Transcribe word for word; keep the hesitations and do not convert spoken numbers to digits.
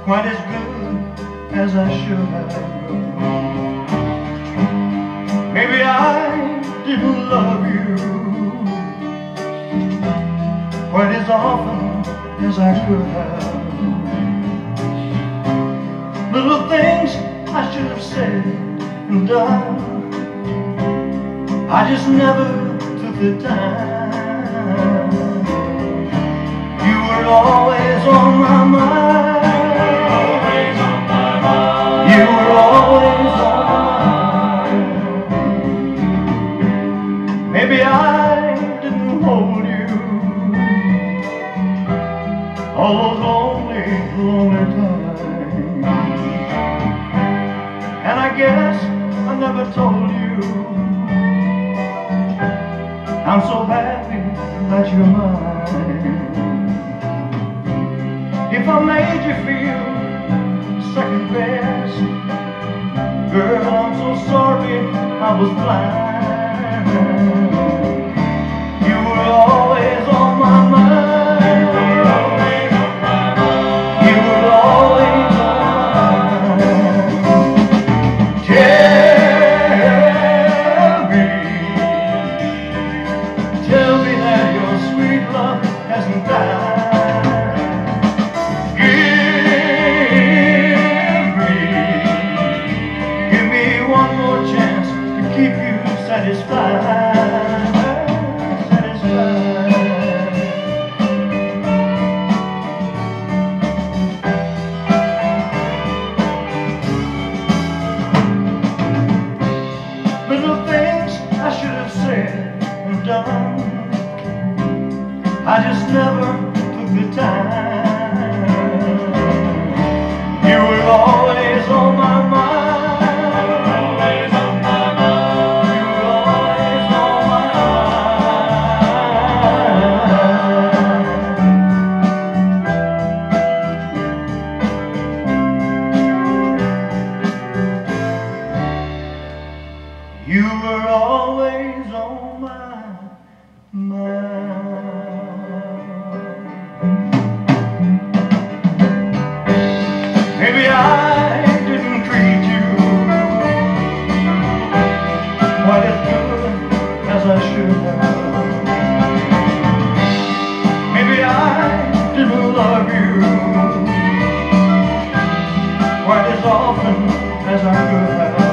quite as good as I should have. Maybe I didn't love you quite as often as I could have. Little things I should have said and done, I just never took the time. You were always on my mind. Always on my mind. You were always on my mind. Maybe I didn't hold you all those lonely, lonely times. And I guess I never told you I'm so happy that you're mine. If I made you feel second best, girl, I'm so sorry I was blind. You were always on my mind. You were always on my mind. You were always on my mind. Tell me, tell me that your sweet love hasn't died. Give me, give me one more chance to keep you satisfied, satisfied. Little things I should have said and done, I just never took the time. You were always on my mind. Always on my mind. You were always on my mind. You were always on my mind. Maybe I didn't treat you quite as good as I should have. Maybe I didn't love you quite as often as I could have.